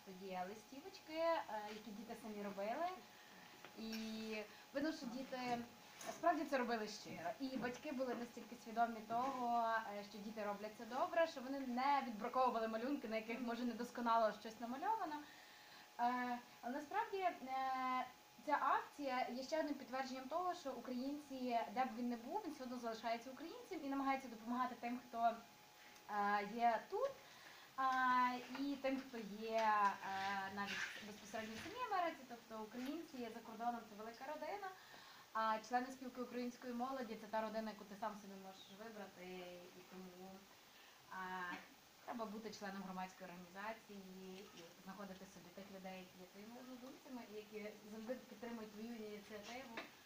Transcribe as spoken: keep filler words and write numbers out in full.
тоді листівочки, е, які діти самі робили. І видно, що діти справді це робили щиро. І батьки були настільки свідомі того, е, що діти роблять це добре, що вони не відбраковували малюнки, на яких може недосконало щось намальовано. Е, Але насправді е, ця акція є ще одним підтвердженням того, що українці, де б він не був, він все одно залишається українцем і намагається допомагати тим, хто е, є тут, е, і тим, хто є е, навіть безпосередньо в самій Америці, тобто українці є за кордоном, це велика родина, а члени спілки української молоді – це та родина, яку ти сам собі можеш вибрати, і тому е, треба бути членом громадської організації і знаходити собі тих людей, які є твоїми однодумцями, і які завжди підтримують твою ініціативу.